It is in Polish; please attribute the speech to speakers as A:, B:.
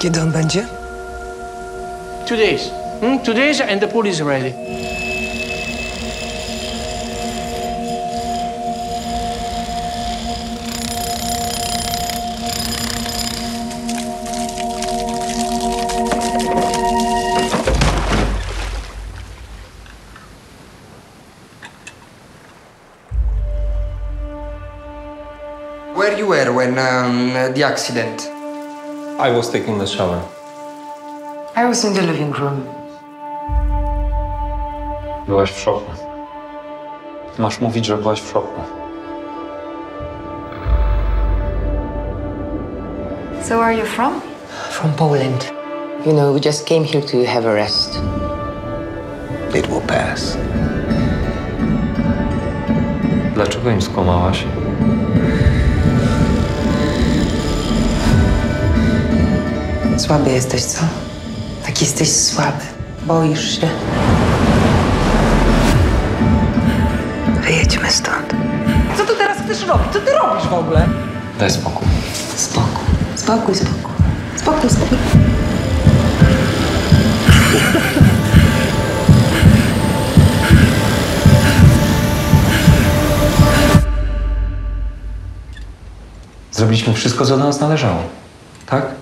A: Kiedy on będzie?
B: 2 days. 2 days and the pool is ready.
C: Where you were when the accident?
D: I was taking the shower.
A: I was in the living room.
D: Byłaś w szoku. Masz mówić, że byłaś w szoku.
E: So where are you from?
A: From Poland. You know, we just came here to have a rest.
C: It will pass.
D: Dlaczego im skłamałaś?
A: Słaby jesteś, co? Tak jesteś słaby. Boisz się. Wyjedźmy stąd.
F: Co ty teraz chcesz robić? Co ty robisz w ogóle?
D: Daj spokój.
A: Spokój, spokój, spokój. Spokój, spokój.
D: Zrobiliśmy wszystko, co do nas należało. Tak?